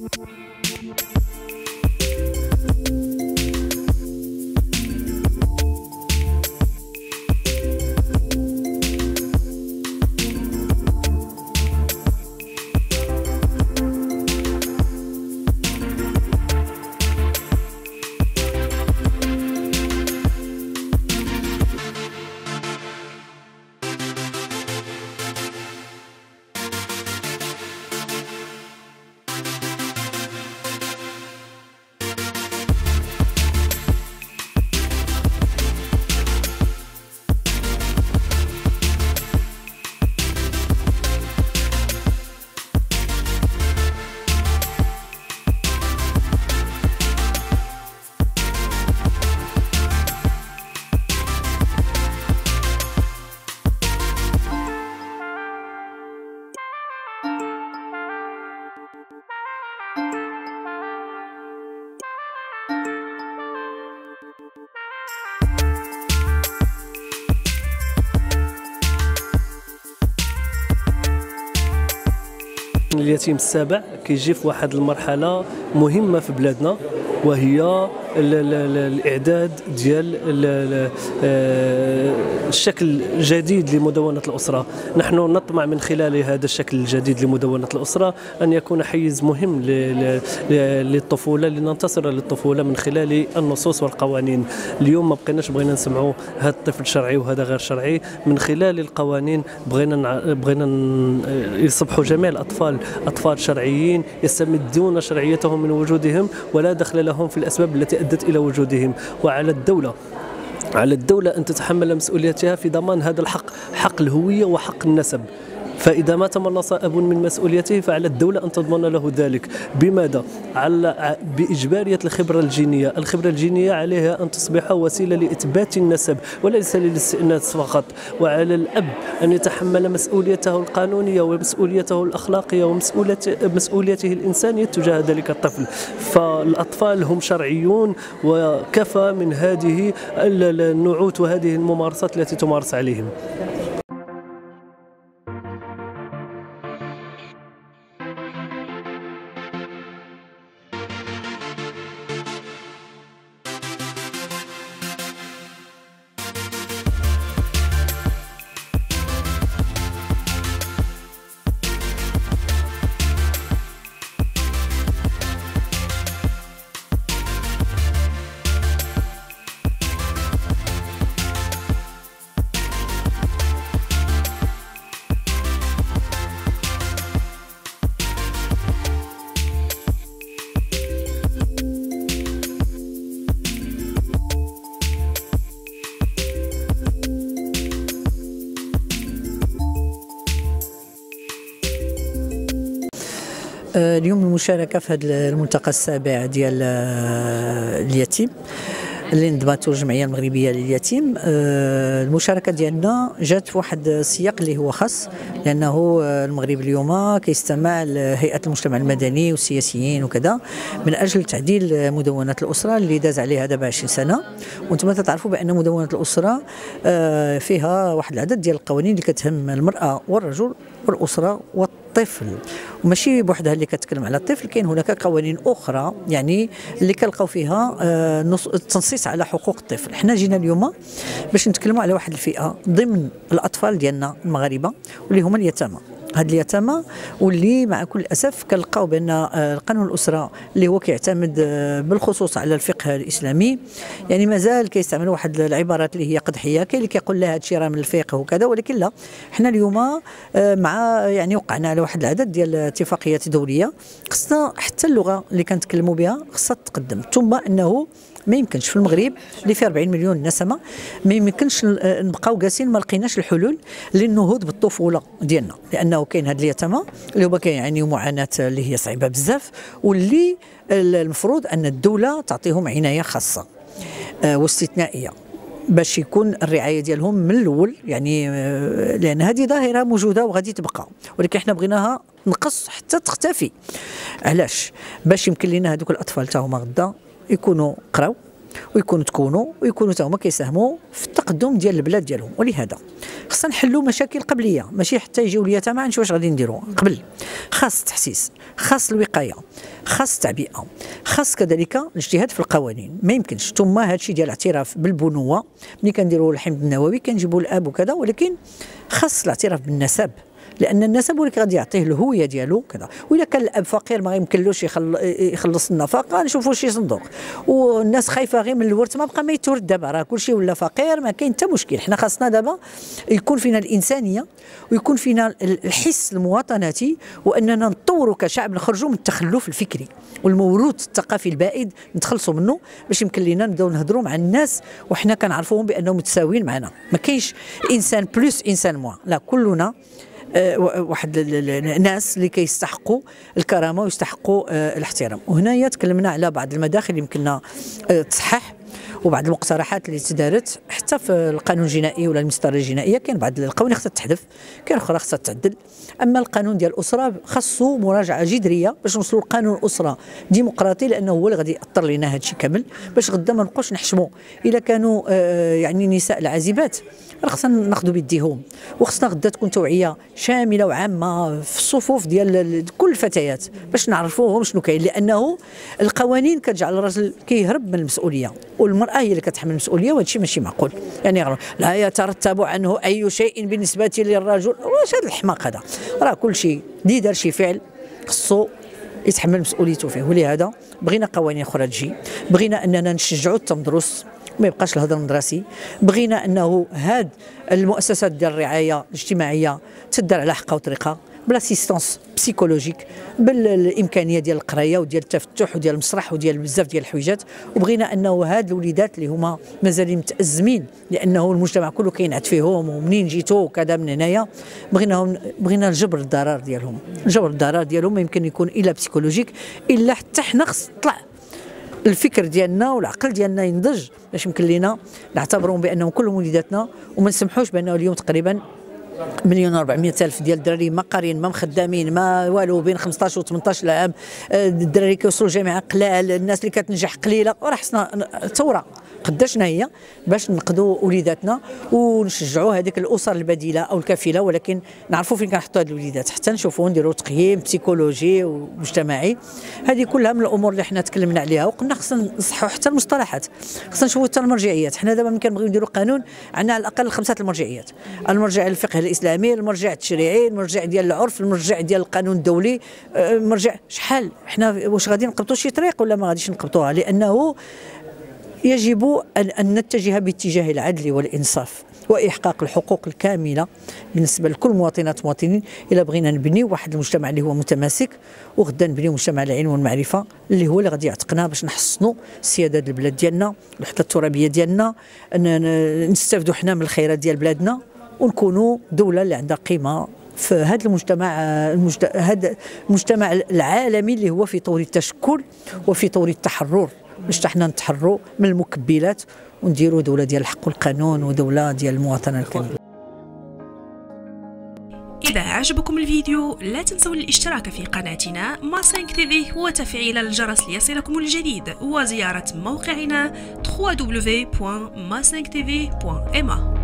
اليتيم السابع كيجي في واحد المرحله مهمه في بلادنا، وهي الاعداد ديال الشكل الجديد لمدونه الاسره. نحن نطمع من خلال هذا الشكل الجديد لمدونه الاسره ان يكون حيز مهم للطفوله، لننتصر للطفوله من خلال النصوص والقوانين. اليوم ما بغينا نسمعوا هذا الطفل شرعي وهذا غير شرعي. من خلال القوانين بغينا يصبحوا جميع الاطفال اطفال شرعيين يستمدون شرعيتهم من وجودهم، ولا دخل لهم في الاسباب التي ادت الى وجودهم. وعلى الدوله ان تتحمل مسؤوليتها في ضمان هذا الحق، حق الهويه وحق النسب. فإذا ما تملص أب من مسؤوليته فعلى الدولة أن تضمن له ذلك. بماذا؟ بإجبارية الخبرة الجينية. الخبرة الجينية عليها أن تصبح وسيلة لإثبات النسب وليس للاستئناس فقط. وعلى الأب أن يتحمل مسؤوليته القانونية ومسؤوليته الأخلاقية ومسؤوليته الإنسانية تجاه ذلك الطفل. فالأطفال هم شرعيون، وكفى من هذه النعوت وهذه الممارسات التي تمارس عليهم. اليوم المشاركة في هذا الملتقى السابع ديال اليتيم اللي نظمته الجمعية المغربية لليتيم. المشاركة ديالنا جات في واحد السياق اللي هو خاص، لأنه المغرب اليوم كيستمع لهيئة المجتمع المدني والسياسيين وكذا من أجل تعديل مدونة الأسرة اللي داز عليها دابا 20 سنة. وانتم تعرفوا بأن مدونة الأسرة فيها واحد العدد ديال القوانين اللي كتهم المرأة والرجل والأسرة والطفل، وماشي بوحدها اللي كتكلم على الطفل. كاين هناك قوانين اخرى يعني اللي كنلقاو فيها التنصيص على حقوق الطفل. حنا جينا اليوم باش نتكلموا على واحد الفئه ضمن الاطفال ديالنا المغاربه واللي هما اليتامى. هاد اليتامى واللي مع كل اسف كنلقاو بان قانون الاسره اللي هو كيعتمد بالخصوص على الفقه الاسلامي يعني مازال كيستعمل واحد العبارات اللي هي قدحيه. كاين اللي كيقول لها هادشي راه من الفقه وكذا، ولكن لا، حنا اليوم مع يعني وقعنا على واحد العدد ديال الاتفاقيات دوليه. خصنا حتى اللغه اللي كنتكلموا بها خصها تقدم، ثم انه ما يمكنش في المغرب اللي فيه 40 مليون نسمه ما يمكنش نبقاو جالسين ما لقيناش الحلول للنهوض بالطفوله ديالنا، لانه كاين هاد اليتامى اللي هما كيعانيوا معاناه اللي هي صعيبه بزاف، واللي المفروض ان الدوله تعطيهم عنايه خاصه واستثنائيه باش يكون الرعايه ديالهم من الاول، يعني لان هذه ظاهره موجوده وغادي تبقى، ولكن احنا بغيناها نقص حتى تختفي. علاش؟ باش يمكن لنا هذوك الاطفال تا هما غدا يكونوا قراو ويكونوا تكونوا ويكونوا تا هما كيساهموا في التقدم ديال البلاد ديالهم. ولهذا خصنا نحلوا مشاكل قبليه، ماشي حتى يجيو اليتامى نشوف واش غادي نديروا قبل. خاص التحسيس، خاص الوقايه، خاص التعبئه، خاص كذلك الاجتهاد في القوانين. ما يمكنش ثم هذا الشيء ديال الاعتراف بالبنوه ملي كنديروا الحمض النووي كنجيبوا الاب وكذا، ولكن خاص الاعتراف بالنسب، لان النسب هو اللي غادي يعطيه الهويه ديالو كذا. واذا كان الاب فقير ما يمكنلوش يخلص النفقه، نشوفوا شي صندوق. والناس خايفه غير من الورث، ما بقى ما يتورث دابا، راه كلشي ولا فقير، ما كاين حتى مشكل. حنا خاصنا دابا يكون فينا الانسانيه ويكون فينا الحس المواطناتي، واننا نطوروا كشعب، نخرجوا من التخلف الفكري والموروث الثقافي البائد نتخلصوا منه، باش يمكن لينا نبداو نهضروا مع الناس وحنا كنعرفوهم بانهم متساويين معنا. ما كاينش انسان بلس انسان موان، لا، كلنا واحد الناس اللي كيستحقوا الكرامه ويستحقوا الاحترام. وهنايا تكلمنا على بعض المداخل اللي يمكننا تصحح، وبعض المقترحات اللي تدارت حتى في القانون الجنائي ولا المسطره الجنائيه. كاين بعض القوانين خصها تحذف، كاين اخرى خصها تعدل. اما القانون ديال الاسره خاصو مراجعه جذريه باش نوصلوا لقانون اسره ديمقراطي، لانه هو اللي غادي ياثر لنا هذا الشيء كامل، باش غدا ما نبقاوش نحشموا. الا كانوا يعني نساء العازبات راه خصنا ناخذوا بيديهم، وخصنا غدا تكون توعيه شامله وعامه في الصفوف ديال كل الفتيات باش نعرفوهم شنو كاين، لانه القوانين كتجعل الرجل كيهرب من المسؤوليه والمراه هي اللي كتحمل المسؤوليه، وهذا الشيء ماشي معقول. يعني لا يترتب عنه اي شيء بالنسبه للرجل. واش هذا الحماق هذا؟ راه كل شيء اللي دار شي فعل خصو يتحمل مسؤوليته فيه. ولهذا بغينا قوانين اخرى تجي، بغينا اننا نشجعوا التمدرس ما يبقاش الهضر المدرسي، بغينا انه هاد المؤسسات ديال الرعايه الاجتماعيه تدار على حقها وطريقها، بالاسيستونس بسيكولوجيك، بالامكانيه ديال القرايه وديال التفتح وديال المسرح وديال بزاف ديال الحويجات. وبغينا انه هاد الوليدات اللي هما مازالين متازمين لانه المجتمع كله كينعت فيهم ومنين جيتوا وكذا من هنايا، بغينا الجبر الضرر ديالهم. الجبر الضرر ديالهم ما يمكن يكون الا بسيكولوجيك، الا حتى حنا خص تطلع الفكر ديالنا والعقل ديالنا ينضج باش يمكن لينا نعتبرهم بانهم كلهم وليداتنا، وما نسمحوش بانه اليوم تقريبا 1,400,000 ديال الدراري ما قارين ما مخدامين ما والو، بين 15 و 18 عام. الدراري كيوصلوا الجامعه قلال، الناس اللي كتنجح قليله. وراه خصنا ثوره قداشنا هي باش نقدوا وليداتنا ونشجعوا هذيك الاسر البديله او الكفيله، ولكن نعرفوا فين كنحطوا هاد الوليدات حتى نشوفوا نديروا تقييم بسيكولوجي ومجتمعي. هذه كلها من الامور اللي حنا تكلمنا عليها، وقلنا خصنا نصححوا حتى المصطلحات، خصنا نشوفوا حتى المرجعيات. حنا دابا ملي كنبغيو نديروا قانون عندنا على الاقل 5 المرجعيات: المرجع الفقه الاسلامي، المرجع التشريعي، المرجع ديال العرف، المرجع ديال القانون الدولي، مرجع شحال. حنا واش غادي نقبطوا شي طريق ولا ما غاديش نقبطوها؟ لانه يجب أن نتجه باتجاه العدل والإنصاف وإحقاق الحقوق الكاملة بالنسبة لكل مواطنات ومواطنين. إلا بغينا نبنيو واحد المجتمع اللي هو متماسك، وغدا نبنيو مجتمع العلم والمعرفة اللي هو اللي غادي يعتقنا باش نحسنوا السيادة ديال البلاد ديالنا، الوحدة الترابية ديالنا، نستافدوا حنا من الخيرات ديال بلادنا، ونكونوا دولة اللي عندها قيمة في هذا هذا المجتمع العالمي اللي هو في طور التشكل وفي طور التحرر، باش حنا نتحرروا من المكبلات ونديروا دوله ديال الحق والقانون ودوله ديال المواطنه الكامله. إذا عجبكم الفيديو لا تنسوا الاشتراك في قناتنا ما5 TV وتفعيل الجرس ليصلكم الجديد، وزيارة موقعنا www.ma5tv.ma.